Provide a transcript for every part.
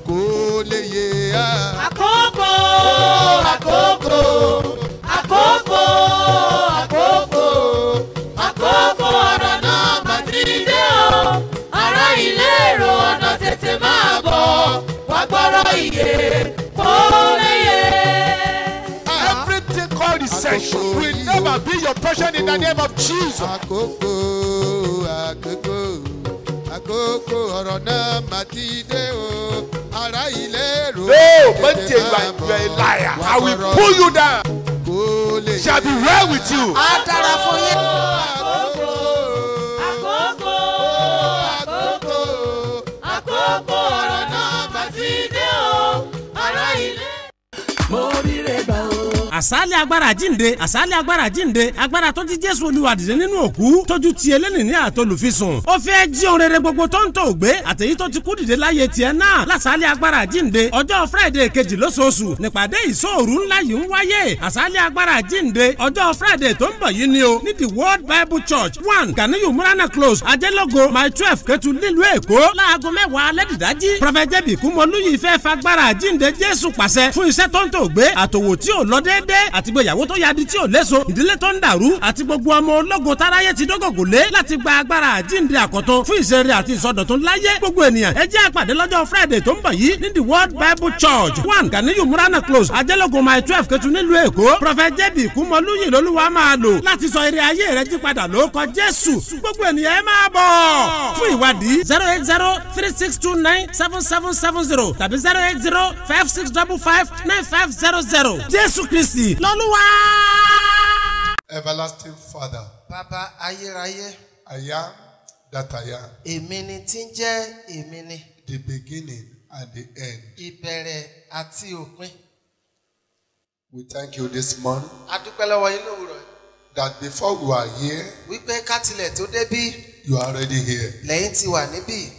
kó lè yé a. Àkókò, àkókò, àkókò, àkókò, àkókò ọ̀rọ̀ náà mà ti dé o. Ará ilé èrò ọ̀nà tètè máa bọ̀. Wá gbọ́rọ̀ ìyè kó lè yé. Everything called recession will never be your portion in the name of Jesus. Àkókò, àkókò, àkókò ọ̀rọ̀ náà mà ti dé o. Ará ilé èrò No, but you are a liar. I will pull you down. Shall be well with you. Àdàrà fún yín. Àkókò, Àkókò, àkókò, àkókò ọ̀rọ̀ náà mà ti dé o. Ará ilé. Mo rí rẹ̀ gbà o. Àsálẹ̀ agbára jíǹde, àsálẹ̀ agbára jíǹde, agbára tó ti Jésù Olúwa dìde nínú òkú, tójú ti eléni ní àtolùfisùn. Ó fẹ́ jí ohun rere gbogbo tó ń tò gbé, àtèyí tó ti kú dìde láyé tiẹ̀ náà. Lásálẹ̀ agbára jíǹde, ọjọ́ Friday kejì lóṣooṣù, nípàdé ìṣòru ńlá yìí ń wáyé. Àsálẹ̀ agbára jíǹde, ọjọ́ Friday tó ń bọ̀ yìí ni o, ní the World Bible Church 1 Ganiyu Murana Close, Ajẹ́lógo, Mile 12 Ketu nílùú Èkó, láago 10 alẹ́ dìdájí. Prophet J.B. Kúmọlúyì fẹ́ fagbára jíǹde Jésù pàṣẹ fún iṣẹ́ tó ń tò gbé, àtòwò tí ò lọ déédéé, àti gbéyàwó tó yadi tí ò léso, ìdílé tó ń dàrú, àti gbogbo ọmọ ológo táráyé ti dógògò lé láti gba agbára àjíǹde àkọ́tún fún ìṣeré àti ìsọdọ̀tun láyé. Gbogbo ènìyàn ẹ jẹ́ àpàdé lọ́jọ́ Friday tó ń bọ̀ yìí ní the World Bible Church 1 Ganiyu Murana Close, Ajẹ́lógo, Mile 12 Ketu nílùú Èkó. Prophet J.B. Kúmọlúyì lolúwa máa lò láti sọ ire ayé rẹ jí padà lórúkọ Jésù. Gbogbo ènìyàn ẹ máa bọ̀. Fún ìwádìí 08036297770 tàbí 08056559500. Jésù Kristi lọ́lúwa. Everlasting Father, Bàbá ayérayé, I am that I am, èmi ni tí ń jẹ́ èmi ni, the beginning and the end. ìbẹ̀rẹ̀ àti òpin. We thank you this morning A dúpẹ́ lọ́wọ́ yín lówùrọ̀ that before we are here, wípé kátilẹ̀ tó débí you are already here. lẹ́yìn tí wà níbí.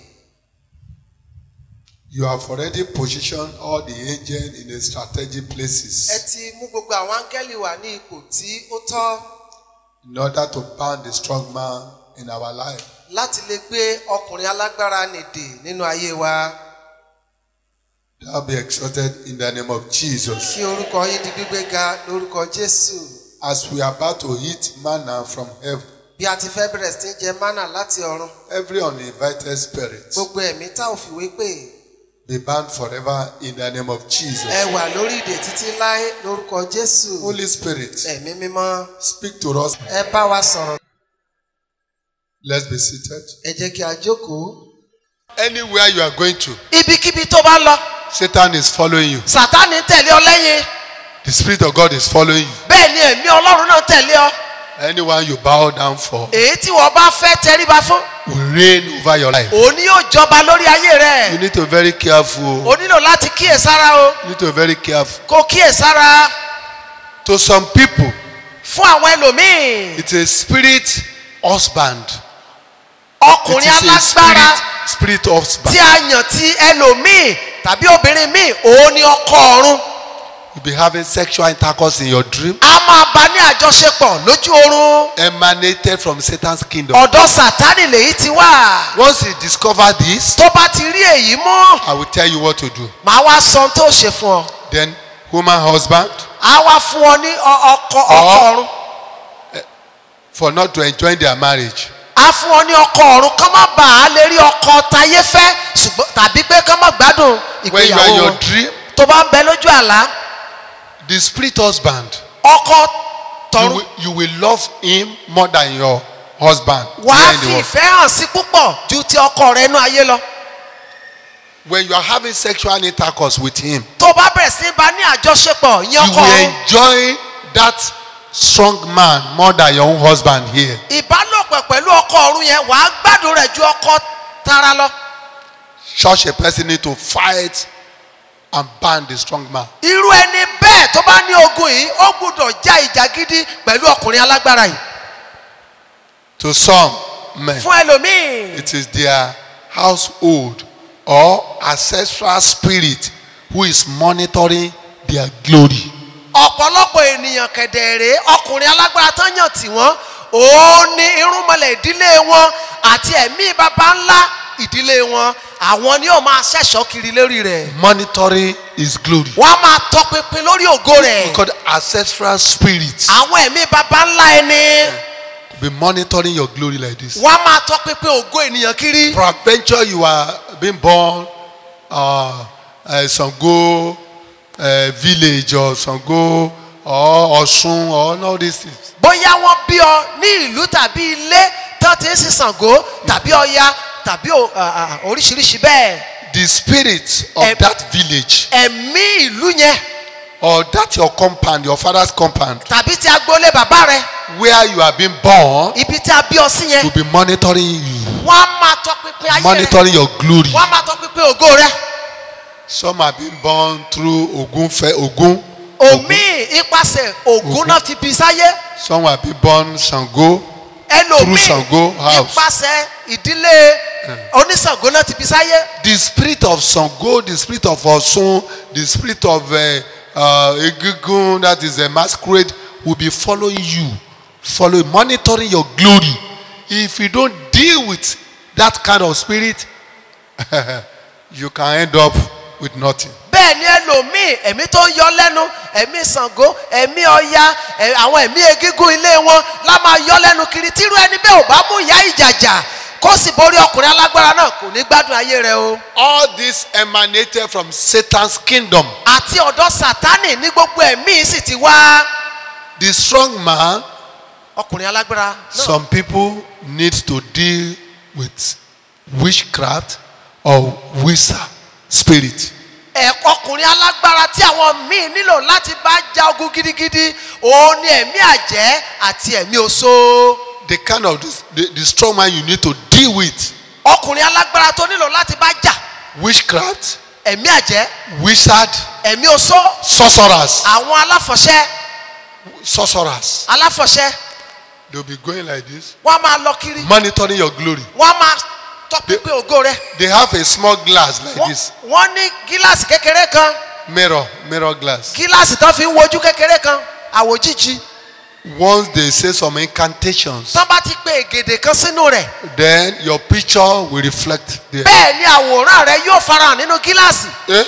You have already positioned all the angels in the strategic Ẹ places ti mú gbogbo àwọn áńgẹ́lì wà ní ipò tí ó tọ́ in order to bound the strong man in our life. láti lè gbé ọkùnrin alágbára nìdè nínú ayé wa. Thou be exalted in the name of Jesus. Kí orúkọ yín di gbígbé ga lórúkọ Jésù. As we are about to eat manna from heaven, Bí a ti fẹ́ bẹ̀rẹ̀ sí jẹ mánà láti ọ̀run, every uninvited spirit gbogbo ẹ̀mí tá ò fìwé pè be bound forever in the name of Jesus. ẹ wà lórí ìdè títí láé lórúkọ Jésù. Holy Spirit, Ẹ̀mí mímọ́, speak to us. ẹ bá wa sọ̀rọ̀. Let's be seated. Ẹ jẹ́ kí a jókòó. Anywhere you are going to, Ibikíbi tó bá lọ, Satan is following you. Sátánì tẹ̀lé ọ lẹ́yìn. The Spirit of God is following you. Bẹ́ẹ̀ ni ẹ̀mí Ọlọ́run náà tẹ̀lé ọ. Anyone you bow down for Èyí tí wọ́n bá fẹ́ tẹríba fún, will reign over your life. òun ni yóò jọba lórí ayé You rẹ̀. need to be very careful. O nílò láti kíyèsára o. You need to be very careful. Kó kíyèsára. To some people, Fún àwọn ẹlòmíì, it's a spirit husband. It ọkùnrin is a alágbára spirit husband. tí a yàn tí ẹlòmíì tàbí obìnrin míì, òun ni ọkọ ọ̀run. You'll be having sexual intercourse in your dream, A máa bá ní àjọṣepọ̀ lójú oorun. emanated from Satan's kingdom. Ọ̀dọ̀ Sátánì lèyí ti wà. Once you discover this, Tó bá ti rí èyí mú, I will tell you what to do. màá wá sọ ohun tó ṣe fún ọ. Then, woman husband, A wá fún ọ ní ọkọ ọ̀run. for not to enjoy their marriage, A fún ọ ní ọkọ ọ̀run kán má bàa lè rí ọkọ tayé fẹ́ ṣùgbọ́n tàbí pé kán má gbádùn when you are in ìgbéyàwó your wọn. dream, Tó bá ń bẹ lójú àlá, the spirit husband, ọkọ tọ̀run you will love him more than your husband. wàá here in the fi world. ìfẹ́ hàn sí púpọ̀ ju ti ọkọ rẹ inú ayé lọ. When you are having sexual intercourse with him, Tó bá bẹ̀rẹ̀ sí bá ní àjọṣepọ̀ ìyẹn you ọkọ will ọ̀run. enjoy that strong man more than your own husband here. Ìbálòpọ̀ pẹ̀lú ọkọ ọ̀run yẹn wàá gbádùn rẹ̀ ju ọkọ tara lọ. Such a person need to fight and ban the strong man. Irú ẹni bẹ́ẹ̀ tó bá ní ogun yìí ó gbúdọ̀ já ìjà gidi pẹ̀lú ọkùnrin alágbára yìí. To some men, Fún ẹlòmíì, it is their household or ancestral spirit who is monitoring their glory. ọ̀pọ̀lọpọ̀ ènìyàn kẹ̀dẹ̀ẹ̀rẹ́ ọkùnrin alágbára tán yàn tí wọ́n òun ni irúnmọlẹ̀ ìdílé wọn àti ẹ̀mí baba ńlá ìdílé wọn àwọn ni yóò máa ṣẹ̀ṣọ́ kiri lórí rẹ̀. monitoring his glory. wọ́n á máa tọpinpin lórí ògo rẹ̀. Because ancestral spirits àwọn ẹ̀mí baba ńlá ẹni. be monitoring your glory like this. wọ́n á máa tọpinpin ògo ènìyàn kiri. Peradventure you are being born Sango village or Sango or Osun or all these things. bóyá wọ́n bí ọ ní ìlú tàbí ilé tó ti ń sin Ṣàngó tàbí Ọya tàbí oríṣiríṣi bẹ́ẹ̀. The spirit of that village ẹ̀mí ìlú yẹn. or that your compound, your father's compound, tàbí ti agboolé bàbá rẹ. where you have been born, ibi tí a bí ọ sí yẹn. will be monitoring you, wọ́n á máa tọpinpin ayé rẹ. monitoring your glory. wọ́n á máa tọpinpin ògo rẹ. Some have been born through Ogun. omi ipasẹ̀ Ògún náà ti bí sáyé. Some have been born Sango. ẹlòmíì Ṣàngó house. ipasẹ̀ ìdílé oníṣàngó náà ti bí sáyé. The spirit of Sango, the spirit of Osun, the spirit of Egungun, that is a masquerade, will be following you, monitoring your glory. If you don't deal with that kind of spirit, you can end up with nothing. bẹ́ẹ̀ ni ẹlòmíì ẹ̀mí tó ń yọ lẹ́nu ẹ̀mí Ṣàngó ẹ̀mí Ọya àwọn ẹ̀mí egígún ilé wọn lá máa yọ lẹ́nu kiri tírú ẹni bẹ́ẹ̀ ò bá mú ìyá ìjàjà kó sì borí ọkùnrin alágbára náà kò ní gbádùn ayé rẹ o. All this emanated from Satan's kingdom. àti ọ̀dọ̀ Sátánì ní gbogbo ẹ̀mí sì ti wá. The strong man, ọkùnrin alágbára náà. some people need to deal with witchcraft or wizard spirit. ọkùnrin alágbára tí àwọn míì nílò láti bá ja ogun gidigidi òun ni ẹ̀mí àjẹ́ àti ẹ̀mí oṣó. The kind of the strong man you need to deal with. ọkùnrin alágbára tó nílò láti bá jà. Witchcraft, ẹ̀mí àjẹ́, wizard, ẹ̀mí oṣó, sorcerers. àwọn aláfọ̀ṣẹ́. Sorcerers. aláfọ̀ṣẹ́. They will be going like this, wọ́n á máa lọ kiri. monitoring your glory. wọ́n á máa tọpinpin ògo rẹ. They have a small glass like this. wọ́n ní gíláàsì kékeré kan. Mirror glass. gíláàsì tó fi ń wojú kékeré kan àwòjíjí. Once they say some incantations, tán bá ti pe ègèdè kan sínú rẹ̀. then your picture will reflect there. bẹ́ẹ̀ ni àwòrán rẹ yóò farahàn nínú gíláàsì. Eh?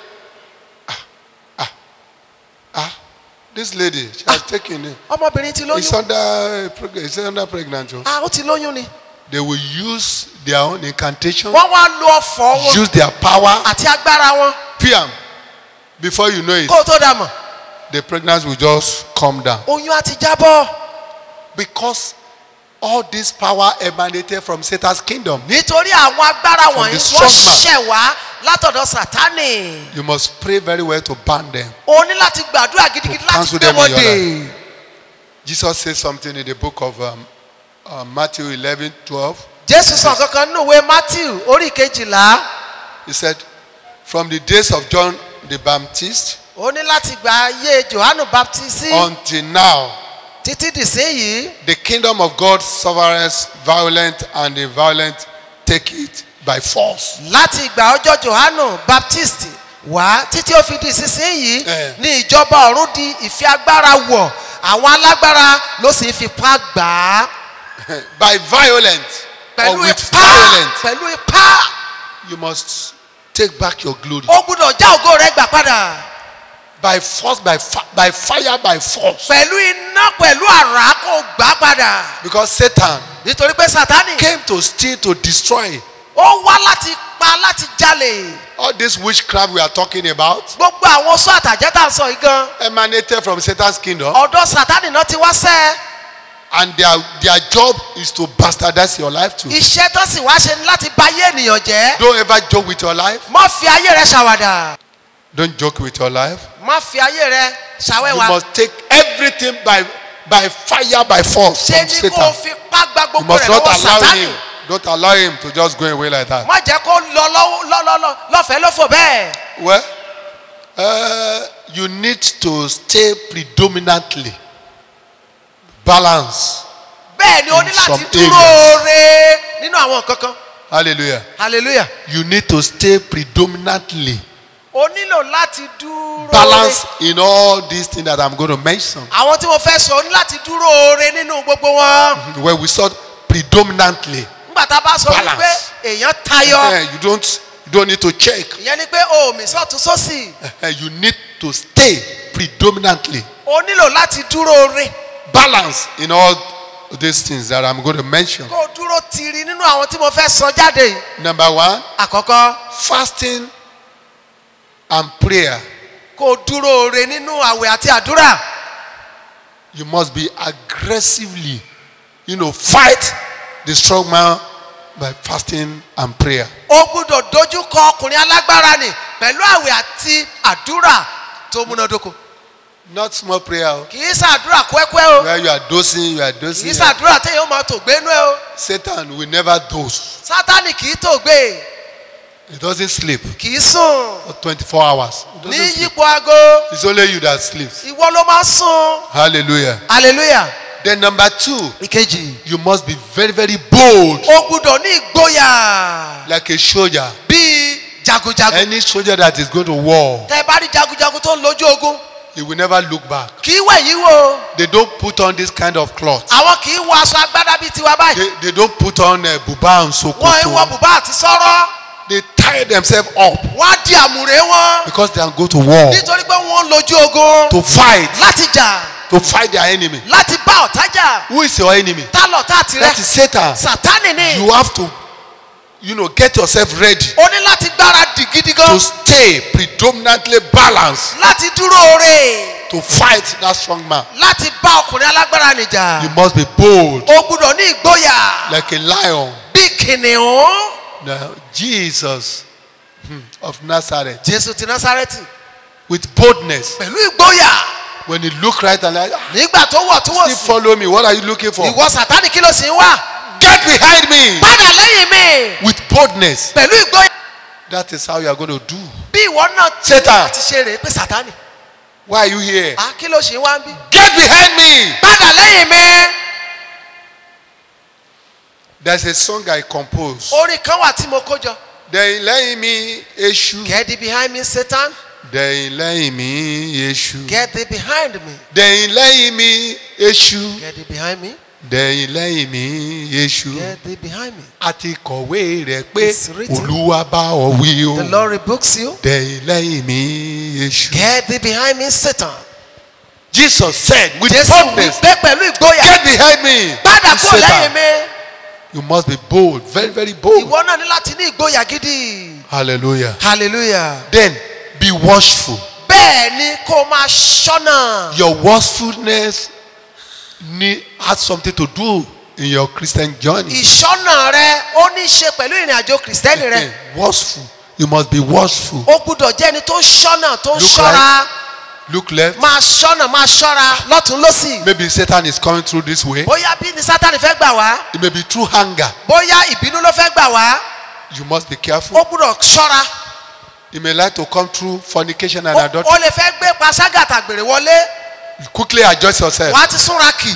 This lady, she has taken it. ọmọbìnrin ti It's lóyún. under pregnant. ó ti lóyún ni. They will use their own incantation, wọ́n wá lo ọ̀fọ̀ wọn use their power, àti agbára wọn. PM. Before you know it, kó o tó dà mọ̀. the pregnancy will just come down. oyún á ti jábọ́. Because all this power emanated from Satan's kingdom. nítorí àwọn agbára From wọ̀nyí the wọ́n strong ṣẹ̀ wá látọ̀dọ̀ Sátánì. You must pray very well to ban them. o ní láti gbàdúrà gidigidi To láti cancel gbé them wọn in your dè. Jesus said something in the book of Matthew 11:12. Jésù sọ kankan nínú ìwé Matthew orí kejìlá. He said, from the days of John the Baptist ó ní láti gba ayé Jòhánù Baptisi until now, títí dìsínyìí. the kingdom of God suffers violent, and the violent take it by force. láti ìgbà ọjọ́ Jòhánù Baptist wá títí ó fi di ìsinsìnyí ní ìjọba ọ̀run di ìfi agbára wọ̀ àwọn alágbára ló sì fipá gbà á. By violence or pẹ̀lú with ipá violence, pẹ̀lú ipá. you must take back your glory. ó gbúdọ̀ já ògo rẹ̀ gbà padà. By force, by fire, by force. pẹ̀lú iná pẹ̀lú àrá kó gbà á padà. Because Satan nítorí pé Sátánì came to steal, to destroy. ó wá láti pa láti jalè. All this witchcraft we are talking about gbogbo àwọn sọ àtàjẹ́ tá à ń sọ yìí gan. emanated from Satan's kingdom, ọ̀dọ̀ Sátánì náà ti wá sẹ́. and their job is to bastardize your life too. iṣẹ́ tó sì wá ṣe ni láti bà ayé ènìyàn jẹ́. Don't ever joke with your life. má fi ayé rẹ ṣàwàdà. Don't joke with your life. má fi ayé rẹ You ṣàwẹ́wà. must take everything by fire, by force ṣé from ni kó Satan. fi pá gba You gbogbo must rẹ̀ not lọ́wọ́ allow Sátánì. him. Don't allow him to just go away like that. má jẹ́ kó lọ lọ́fẹ̀ẹ́ lófò bẹ́ẹ̀. Well, you need to stay predominantly balanced. bẹ́ẹ̀ ni o ní In láti some dúró areas. re nínú àwọn nǹkan kan. Hallelujah. hallelujah. You need to stay predominantly o nílò láti dúró re. balanced in all these things that I'm going to mention. àwọn tí mo fẹ́ sọ o ní láti dúró re nínú gbogbo wọn. When we saw predominantly, nígbà tá a bá sọ wípé Balance. èèyàn tayọ. You don't need to check. ìyẹn ni pé o mi sọ́tún sósì. You need to stay predominantly. o nílò láti dúró re. Balance in all these things that I'm going to mention. kó o dúró tiri nínú àwọn tí mo fẹ́ sọ jáde yìí. Number one, àkọ́kọ́ fasting and prayer. kó o dúró re nínú àwẹ̀ àti àdúrà. You must be aggressively, fight the strong man by fasting and prayer. o gbúdọ̀ dojú kọ ọkùnrin alágbára ni pẹ̀lú àwẹ̀ àti àdúrà tó múnádóko. Not small prayer. kì í ṣàdúrà kúẹ́kúẹ́ o. Where you are dosing. kì í ṣàdúrà téèyàn máa tò gbénú ẹ o. Satan will never dose. sátánì kì í tò gbé. He doesn't sleep kì í sùn. for 24 hours. He ní doesn't sleep. yípo aago. It's only you that sleeps. ìwọ ló máa sùn. Hallelujah. hallelujah. Then number two, ìkejì. you must be very, very bold o gbúdọ̀ ní ìgboyà. like a soldier. bíi jagunjagun. Any soldier that is going to war, tẹ bá rí jagunjagun tó ń lójú ogun. he will never look back. kì í wẹ̀yìn wò. They don't put on this kind of cloth. àwọn kì í wọ aṣọ agbádá bíi tiwa báyìí. They don't put on buba and wọ́n ń wọ sokoto. bùbá àti sọ́rọ́. They tie themselves up wọ́n á di àmùrè wọn. because they are going to war, nítorí pé wọ́n ń lójú ogun. to fight, láti jà. to fight their enemy. láti bá ọ̀tá jà. Who is your enemy? tá lọ tá tirẹ̀. That is Satan. sátánì ni. You have to, get yourself ready o ní láti gbáradì gidi gan. to stay predominantly balanced láti dúró re. to fight that strong man. láti bá ọkùnrin alágbára nìjà. You must be bold o gbúdọ̀ ní ìgboyà. like a lion. bí kìnìún. Now, Jesus of Nazareth, jésù ti násárẹ́tì. with boldness, pẹ̀lú ìgboyà. when he look right and like, nígbà tó wọ̀ tó wọ̀ still sí. follow me. What are you looking for? ìwọ sátánì kí ló sì ń wá. Get behind me padà lẹ́yìn mi. with boldness. pẹ̀lú ìgboyà. That is how you are going to do. bí ìwọ náà Satan, ti ṣe rèé pé sátánì. why are you here? kí ló sì ń wá ń bí. Get behind me. padà lẹ́yìn mi. There's a song I composed. orin kan wà tí mo kó jọ. Dẹ̀yìn lẹ́yìn mi èṣù. get thee behind me satan. Dẹ̀yìn lẹ́yìn mi èṣù. get thee behind me. Dẹ̀yìn lẹ́yìn mi èṣù. get thee behind me. Dẹ̀yìn lẹ́yìn mi èṣù. get thee behind me. A ti kọ̀wé rẹ̀ pé It's written. Olúwa bá ọ wí o. the Lord rebukes you. Dẹ̀yìn lẹ́yìn mi èṣù. get thee behind me satan. Jesus said with jésù boldness, wípé pẹ̀lú ìgboyà. get behind me. padà kúrò lẹ́yìn Satan, mi. you must be bold, very, very bold. ìwọ náà ní láti ní ìgboyà gidi. Hallelujah. hallelujah. Then be watchful. bẹ́ẹ̀ ni kó máa ṣọ́nà. Your watchfulness has something to do in your Christian journey. ìṣọ́nà rẹ ó ní í ṣe pẹ̀lú ìrìn àjò kìrìsìtẹ́nì rẹ. Watchful. You must be watchful. ó gbúdọ̀ jẹ́ ẹni tó ń ṣọ́nà tó ń Look ṣọ́ra. Look left. máa ṣọ́nà máa ṣọ́ra lọ́tún lọ́sì. Maybe Satan is coming through this way. bóyá bí ni sátani fẹ́ gbà wá. It may be through hunger. bóyá ìbínú ló fẹ́ gbà wá. You must be careful. ó gbúdọ̀ ṣọ́ra. It may like to come through fornication and ó adultery. lè fẹ́ gbé panṣágà tàgbèrè wọlé. You quickly adjust yourself. wàá ti súnra kì.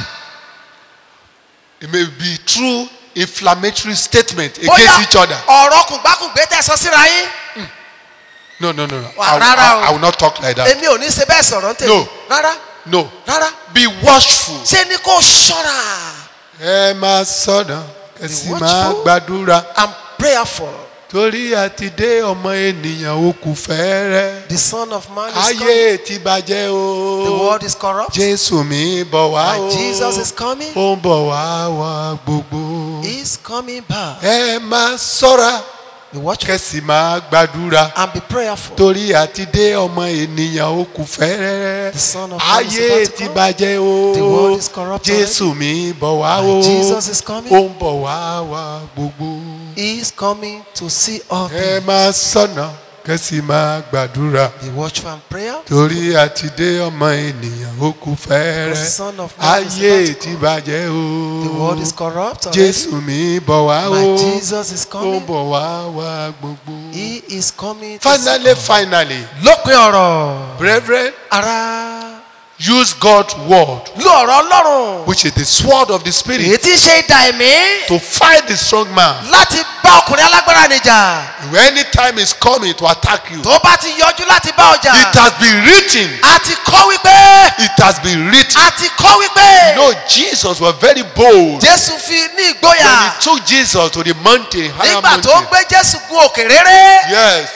It may be through inflammatory statement bóyá against each other. ọ̀rọ̀ kùngbákùngbé tẹ̀sán síra yín. No. Wà, rárá o. I will not talk like that. èmi ò ní ṣe bẹ́ẹ̀ sọ̀rọ̀ ń tèmi. No. rárá No. rárá. Be watchful. ṣé ni kò ṣọ́ra. Ẹ máa sọ̀nà kẹsì Be máa watchful. gbàdúrà. I'm prayerful. Torí àti dé ọmọ ènìyàn ó kù fẹ́rẹ́. the son of man is coming. Ayé ti bàjẹ́ o. the world is corrupt. Jésù mi bọ̀ wá o. and Jesus is coming. Ó ń bọ̀ wá wá gbogbo. he is coming back. Ẹ máa ṣọ́ra be watchful kẹsì máa gbàdúrà. and be prayerful. Torí àti dé ọmọ ènìyàn ó kù fẹ́rẹ́. The Son of Man is Ayé about to ti come. bàjẹ́ o. The world is corrupt Jésù mi bọ̀ wá o. And Jesus is coming. Ó ń bọ̀ wá wá gbogbo. he is coming to see all Ẹ things. máa ṣọ́nà kẹsì máa gbàdúrà. be watchful and prayer. Torí àti dé ọmọ ènìyàn ó kù The fẹ́rẹ́. Son of Man is Ayé about to ti come. bàjẹ́ o. the world is corrupt already. Jésù mi bọ̀ wá o. my Jesus is Ó ń coming. bọ̀ wá wá gbogbo. he is coming to see Finally, all. finally, lópin ọ̀rọ̀. brethren, ara Use God's word, lo ọ̀rọ̀ ọlọ́run which is the sword of the spirit, èyí tí ń ṣe idà ẹ̀mí to fight the strong man. láti bá ọkùnrin alágbára níjà. Any time is coming to attack you, tó bá ti yọjú láti bá ọjà. it has been written. a ti kọ́ wípé. It has been written. a ti kọ́ wípé. No, Jesus was very bold. Jésù fi ní When ìgboyà. he took Jesus to the mountain, higher nígbà tó mountain. gbé Jésù gun òkè réré. Yes,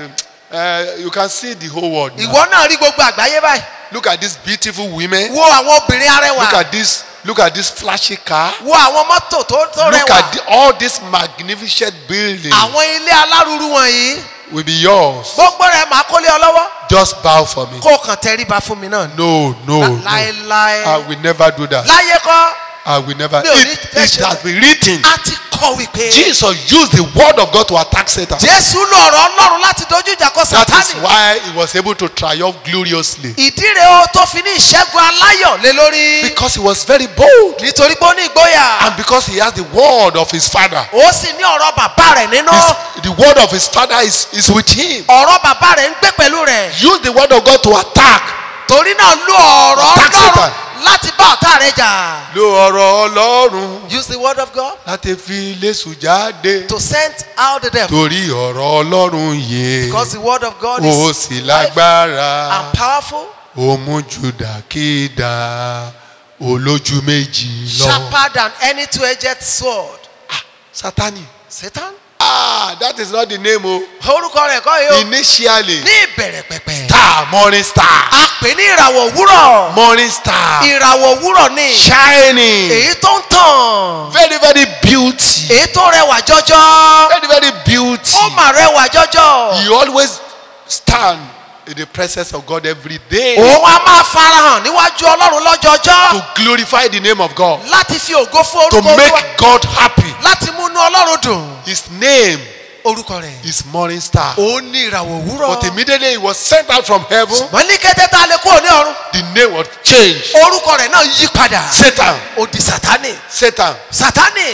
you can see the whole world. Now. ìwọ náà rí gbogbo àgbáyé báyìí. Look at these beautiful women. wo àwọn obìnrin arẹwà. Look at this flashy car. wo àwọn mọ́tò tó Look rẹwà. at all these magnificent buildings. àwọn ilé alárùrù wọ̀nyí. Will be yours. gbogbo rẹ̀ máa kólé ọ lọ́wọ́. Just bow for me. kó o kàn tẹríba fún mi náà. No. láéláé. I will never do that. láyé kọ́. I will never. Mi ò ní It tẹ́sẹ̀. has been written. a ti kọ́ wípé. Jesus used the word of God to attack Satan. Jésù lo ọ̀rọ̀ Ọlọ́run láti dojú ìjà kọ That is Sátánì. why he was able to triumph gloriously. ìdí rẹ̀ o tó fi ní ìṣẹ́gun aláyọ̀ lé lórí. Because he was very bold. nítorí pé ó ní ìgboyà. And because he has the word of his father. ó sì ní ọ̀rọ̀ bàbá rẹ̀ nínú. The word of his father is with him. ọ̀rọ̀ bàbá rẹ̀ ń gbé pẹ̀lú rẹ̀. Use the word of God to attack. torí náà lo ọ̀rọ̀ Attack Ọlọ́run Satan. láti bá ọ̀tá rẹ̀ jà. Lo ọ̀rọ̀ Ọlọ́run use the word of God láti fi Jésù jáde. to send out the devil. Torí ọ̀rọ̀ Ọlọ́run yé. because the word of God Ó is sì life lágbára. and powerful. Ó mú Júdà kídà olójú méjì lọ. sharper than any two-edged sword. Sátánì. Satan. That is not the name o. orúkọ rẹ̀ kọ́ yìí o. Initially. ní ìbẹ̀rẹ̀ pẹ̀pẹ̀. Star, morning star. a pè ní ìràwọ̀ òwúrọ̀. Morning star. ìràwọ̀ òwúrọ̀ ni. Shining. èyí tó ń tàn. Very, very beauty. èyí tó rẹwà jọjọ. Very, very beauty. ó mà rẹwà jọjọ. You always stand in the presence of God every day òun á máa farahàn níwájú Ọlọ́run lọ́jọọjọ́. to glorify the name of God, láti fi ògo fún to orúkọ Olúwa. make God happy. láti múnú Ọlọ́run dùn. His name orúkọ rẹ̀. is Morning Star. òun ní ìràwọ̀ òwúrọ̀. But immediately he was sent out from heaven, wọ́n ní kété tá a lè kúrò ní ọ̀run. the name was changed. orúkọ rẹ̀ náà yí padà. Satan. ó di Sátánì. Satan. Sátánì.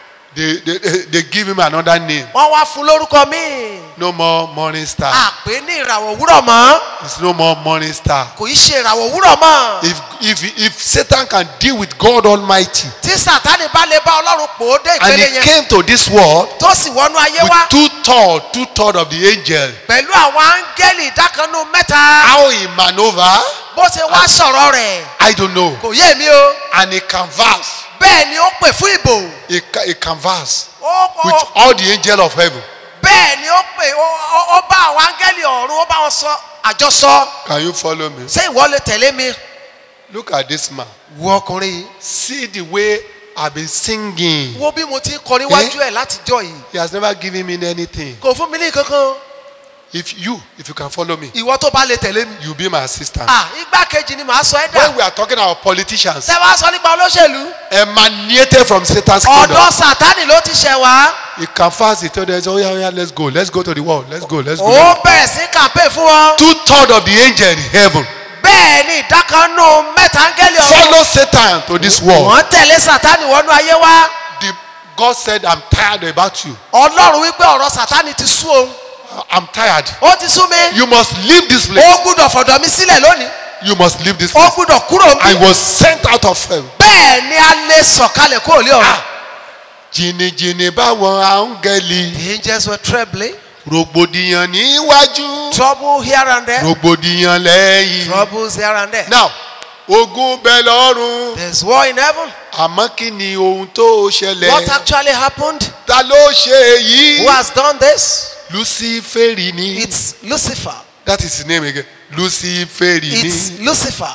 They give him another name. wọ́n wá fún lórúkọ míì. No more Morning Star. a pè ní ìràwọ̀ òwúrọ̀ mọ́. It's no more Morning Star. kò í ṣe ìràwọ̀ òwúrọ̀ mọ́. If Satan can deal with God Almighty tí Sátánì bá lè bá Ọlọ́run pò ó dé and ìpele he yẹn. came to this world tó sì wọnú ayé with wá. two-thirds of the angel, pẹ̀lú àwọn áńgẹ́lì ìdákanú mẹ́ta. how he maneuver, bó ṣe wá sọ̀rọ̀ rẹ̀. I don't know. kò yé mi o. And he canvassed. bẹ́ẹ̀ ni ó pè fún ìbò. He canvassed ó with all the angels of heaven. bẹ́ẹ̀ ni ó pè ó bá àwọn áńgẹ́lì ọ̀run ó bá wọn sọ àjọsọ. Can you follow me? ṣé ìwọ lè tẹ̀lé mi. Look at this man. wo ọkùnrin yìí. See the way I've been singing. wo bí mo ti ń kọ níwájú ẹ̀ látijọ́ yìí. He has never given me anything. kò fún mi ní kankan. If you can follow me, ìwọ tó bá lè tẹ̀lé mi. you'll be my assistant. igbákejì ni màá sọ ẹ́ dà. When we are talking about politicians, tẹ́ wá sọ nípa olóṣèlú. emanated from Satan's ọ̀dọ̀ kingdom. Sátánì ló ti ṣẹ̀ wá. He canvassed. He told us, "Oh yeah, let's go to the world. Let's go." ó bẹ̀rẹ̀ sí campaign fún wọn. Two-thirds of the angel in heaven bẹ́ẹ̀ ni ìdákanú mẹ́ta áńgẹ́lì ọ̀run. follow Satan to this world. wọ́n tẹ̀lé Sátánì wọnú ayé wá. God said, "I'm tired about you. Ọlọ́run wípé ọ̀rọ̀ Sátánì ti sú òun. I'm tired. ó ti sú mi. You must leave this place. ó gbúdọ̀ fọ̀dọ̀ mi sílẹ̀ lónìí. You must leave this ó place." gbúdọ̀ kúrò I mi. was sent out of heaven. bẹ́ẹ̀ ni a lè sọ̀kalẹ̀ kúrò lé ọ̀run. Jìnnìjìnnì báwọn áńgẹ́lì. the angels were trembling. Rògbòdìyàn níwájú. trouble here and there. Rògbòdìyàn lẹ́yìn. troubles here and there. Now, ogun bẹ lọ́run. there's war in heaven. Àmọ́ kí ni ohun tó what ṣẹlẹ̀? actually happened? Ta ló ṣe èyí? who has done this? Luciferi ni. it's Lucifer. That is his name again. Luciferi it's ni. Lucifer.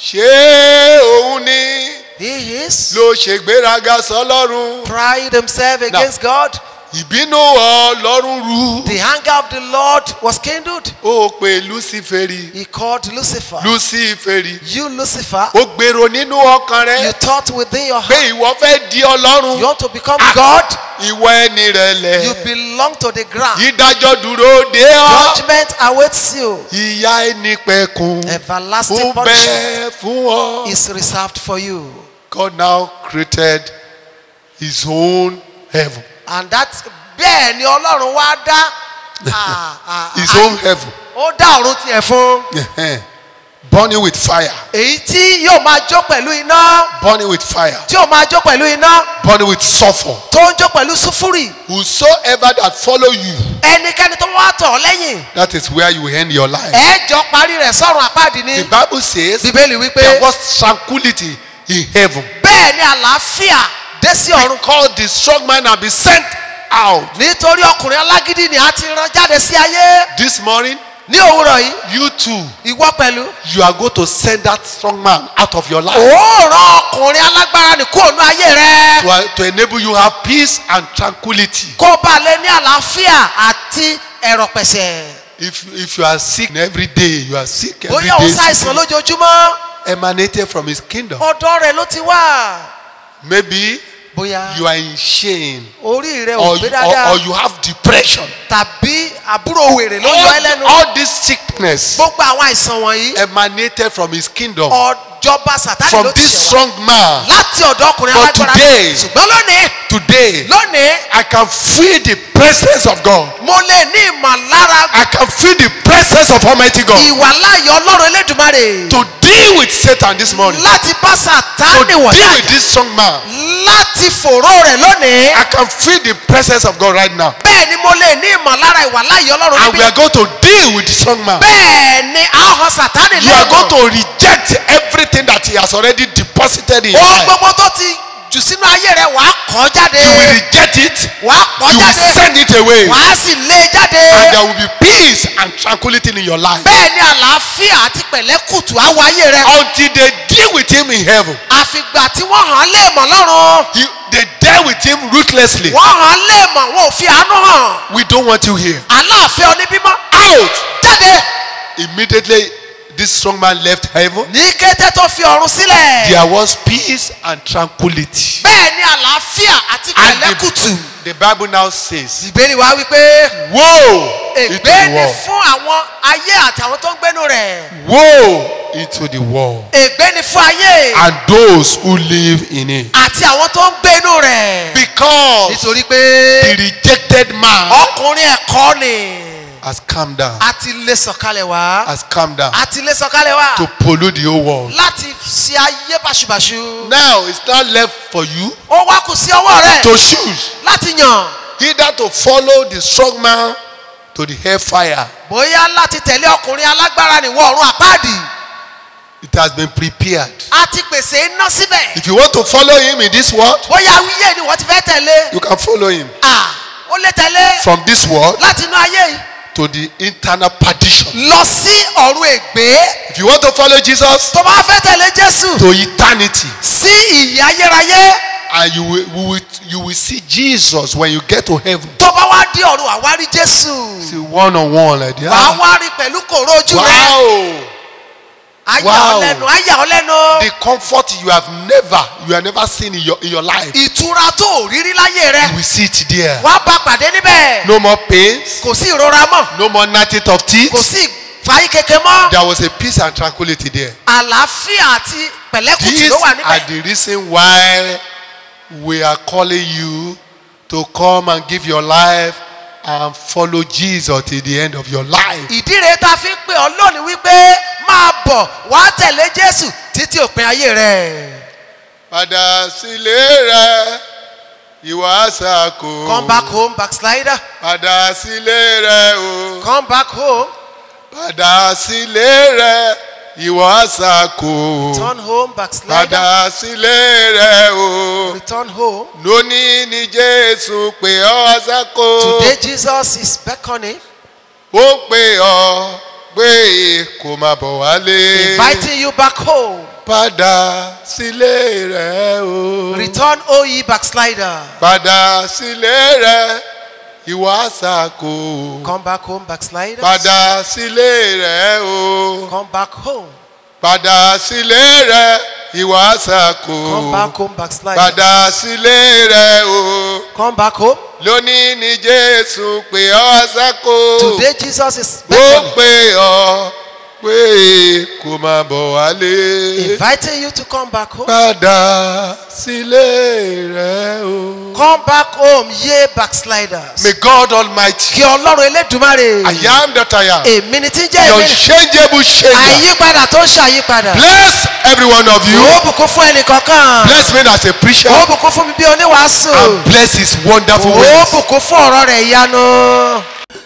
Ṣé òun ni he is. ló ṣe gbéraga sọ́lọ́run? pride himself against God. Ìbínú Ọlọ́run ru. the anger of the Lord was kindled. Ó pe Luciferi. he called Lucifer. Luciferi. you Lucifer. Ó gbèrò nínú ọkàn you rẹ̀ thought within your pé heart ìwọ fẹ́ di Ọlọ́run. you want to become God. Ìwọ ẹni rẹ̀lẹ̀. you belong to the ground. Ìdájọ́ dúró dé ọ́. judgment awaits you. Ìyà ẹni pẹ̀kun. everlasting Ó punishment bẹ fún ọ. is reserved for you. God now created his own heaven. and that bẹ́ẹ̀ ni Ọlọ́run wá dá His own heaven. ó dá ọ̀run tiẹ̀ fún. burning with fire, èyí tí yóò máa jó pẹ̀lú iná burning with fire, tí yóò máa jó pẹ̀lú iná burning with sulfur. tó ń jó pẹ̀lú sùfúrì. Whosoever that follow you, ẹnikẹ́ni tó wá tọ̀ ọ́ lẹ́yìn that is where you will end your life. ẹ jọ parí rẹ̀ sọ́run àpáàdì ni. The Bible says bíbélì wípé there was tranquility in heaven. bẹ́ẹ̀ ni àlàáfíà dé sí ọ̀run. Because the strong man have been sent out. nítorí ọkùnrin alágídí ni a ti rán jáde sí ayé. This morning, ní òwúrọ̀ yìí you too, ìwọ pẹ̀lú. you are going to send that strong man out of your life ó rán ọkùnrin alágbára ní kúrò ní ayé rẹ. to enable you have peace and tranquility. kó bá lè ní àlàáfíà àti ẹ̀rọ̀ pẹ̀sẹ̀. If you are sick every day, you are sick every bóyá òun ṣàìsàn day, lójoojúmọ́ emanated from his kingdom. ọ̀dọ̀ rẹ̀ ló ti wá. Maybe bóyá you are in shame, orí rẹ̀ ò or gbé dáadáa you have depression. tàbí àbúrò wèrè ló yọ ẹ́ lẹ́nu. All this sickness gbogbo àwọn àìsàn wọ̀nyí emanated from his kingdom, ọ̀jọba sàtánì from ló ti this ṣẹ̀ wá strong man. láti ọ̀dọ̀ ọkùnrin But alágbára. today- ṣùgbọ́n Today, lónìí I can feel the presence of God. mo lè ní ìmọ̀lára I can feel the presence of Almighty God. ìwàláyé ọlọ́run elédùmarè To deal with Satan this morning, láti bá to sàtánì deal wọ̀nyí with this strong man, láti fòró rẹ̀ lónìí. I can feel the presence of God right now. bẹ́ẹ̀ ni mo lè ní ìmọ̀lára ìwàláyé ọlọ́run And we are níbí. going to deal with the strong man. bẹ́ẹ̀ ni a ó hàn sàtánì You are going lẹ́nu. to reject everything that he has already deposited in your ohun life. gbogbo tó ti jù sínú ayé rẹ̀ wàá kọ́ jáde. You will reject it. wàá kọ́ You will jáde. send it away. wàá sì lé jáde. And there will be peace and tranquility in your life. bẹ́ẹ̀ ni àlàáfíà àti pẹ̀lẹ́kùtù á wọ ayé rẹ̀. Until they deal with him in heaven. àfìgbà tí wọ́n hàn án lé mọ̀ lọ́rùn. They dealt with him ruthlessly. wọ́n hàn án lé mọ̀ wọn ò fi àánú hàn. We don't want you here. aláàfin oníbímọ Out! jáde. Immediately, this strong man left heaven. ní kété tó fi ọ̀run sílẹ̀. There was peace and tranquility. bẹ́ẹ̀ ni àlàáfíà àti And pẹ̀lẹ́kùtù. the Bible now says, ìbéèrè wa wípé woe into ègbé the ni world. fún àwọn ayé àtàwọn tó ń gbénu rẹ̀. Woe into the world. ègbé ni fún ayé And those who live in it. àti àwọn tó ń gbénu rẹ̀. Because nítorí the pé rejected man ọkùnrin ẹ̀kọ́ ni has come down. a ti lé sọ̀kalẹ̀ wá. Has come down a ti lé sọ̀kalẹ̀ wá. to pollute the whole world. láti ṣe ayé báṣubàṣu. Now it's not left for you ó wá kù sí ọwọ́ rẹ̀ to choose láti yàn. either to follow the strong man to the hellfire. bóyá láti tẹ̀lé ọkùnrin alágbára ní wọ ọ̀run àpáàdì. It has been prepared. a ti pèsè iná síbẹ̀. If you want to follow him in this world, bóyá wíyé ni wọ́n ti fẹ́ tẹ̀lé. you can follow him ó lè tẹ̀lé from this world láti inú ayé yìí to the internal perdition. lọ sí ọ̀run ègbé. If you want to follow Jesus tó bá fẹ́ tẹ̀lé jésù to eternity, sí ìyè ayérayé. and you will see Jesus when you get to heaven. tó bá wá dé ọ̀run àwa rí jésù. See one on one like that. wàá wá rí pẹ̀lú kòró ojú rẹ̀. Wow! àyà Wow. ọ̀lẹ́nu àyà ọ̀lẹ́nu. The comfort you have never seen in your life. ìtura tó ò rírí láyé rẹ̀. You will see it there. wàá bá pàdé níbẹ̀. No more pains. kò sí ìrora mọ́. No more gnashing of teeth. kò sí ìfàyín keke mọ́. There was a peace and tranquility there. àlàáfíà àti pẹ̀lẹ́kùtù These ló wà are níbẹ̀. the reason why we are calling you to come and give your life and follow Jesus till the end of your life. ìdí rẹ̀ tá a fi ń pè ọ́ lónìí wípé máa bọ̀ wá tẹ̀lé jésù títí òpin ayé rẹ̀. Padà sílé rẹ̀, ìwà àṣàkò. come back home backslider. Padà sílé rẹ̀ o. come back home. Padà sílé rẹ̀, ìwà àṣàkò. return home backslider. Padà sílé rẹ̀ o. return home. Lónìí ni Jésù pè ọ́ àṣàkò. today jesus is beckoning. Ó pè ọ́ pé kó máa bọ̀ wálé. inviting you back home. Padà sílé rẹ̀ o. return o ye backslider. Padà sílé rẹ̀, ìwà àṣàkò. come back home backslider. Padà sílé rẹ̀ o. come back home. Padà sílé rẹ̀, ìwà àṣàkò. come back home backslider. Padà sílé rẹ̀ o. come back home. Lónìí ni Jésù pè ọ́ àṣàkò. today jesus is Ó beckoning. pè ọ́ pé kó máa bọ̀ wálé. Inviting you to come back home. Padà sílé rẹ o. Come back home, ye backsliders. May God Almighty, Kí Ọlọ́run Elédùmarè. I am that I am, Èmi ni tí ń jẹ́ the èmi. unchangeable changer, Àyípadà tó ń ṣàyípadà. bless every one of you. Ó bùkún fún ẹnìkọ̀ọ̀kan. Bless me as a preacher Ó bùkún fún mi bí oníwàásù. and bless his wonderful Ó ways. bùkún fún ọ̀rọ̀ rẹ̀ ìyanu.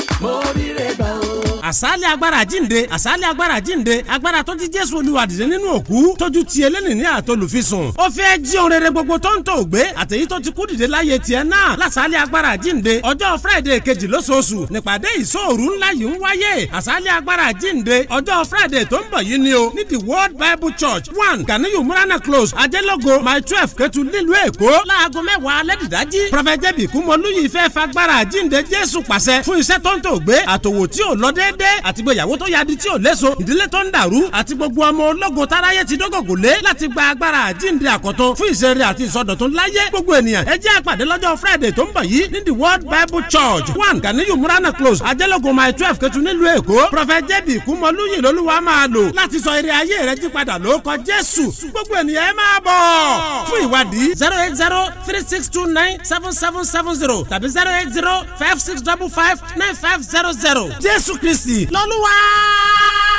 àsálẹ̀ agbára jíǹde àsálẹ̀ agbára jíǹde agbára tó ti jésù olúwa dìde nínú òkú tójú ti eléni ní àtolùfisùn ó fẹ́ jí ohun rere gbogbo tó ń tó gbé àtẹ̀yí tó ti kú dìde láyé tiẹ̀ náà lásálẹ̀ agbára jíǹde ọjọ́ friday kejì lóṣooṣù nípàdé ìṣòru ńlá yìí ń wáyé àsálẹ̀ agbára jíǹde ọjọ́ friday tó ń bọ̀ yìí ni o ní the world bible church 1 kaniyu murana close ajẹ́lógo my 12 kẹtù nílùú èkó láago 10 alẹ́ dìdájí prophet jẹ́bi kúmọlúyì fẹ́ fagbára jíǹde jésù pàṣẹ fún iṣẹ́ tó ń tó gbé àtòwò tí ò lọ déédéé àti gbéyàwó tó yadi tí ò léso ìdílé tó ń dàrú àti gbogbo ọmọ ológo táráyé ti dógògò lé láti gba agbára àjíǹde àkọ́tún fún ìṣeré àti ìsọdọ̀tún láyé gbogbo ènìyàn ẹ jẹ́ àpàdé lọ́jọ́ friday tó ń bọ̀ yìí ní the world bible church 1 kaniyu murana close ajẹ́lógún my 12 kẹtù nílùú èkó prophet jẹ́bi kúmọlúyì lolúwa máa lò láti sọ eré ayé rẹ jí padà lórúkọ jésù gbogbo ènìyàn ẹ máa bọ̀ fún ìwádìí 08036297770 tàbí 08056559500 jésù kristi lọ́lúwa.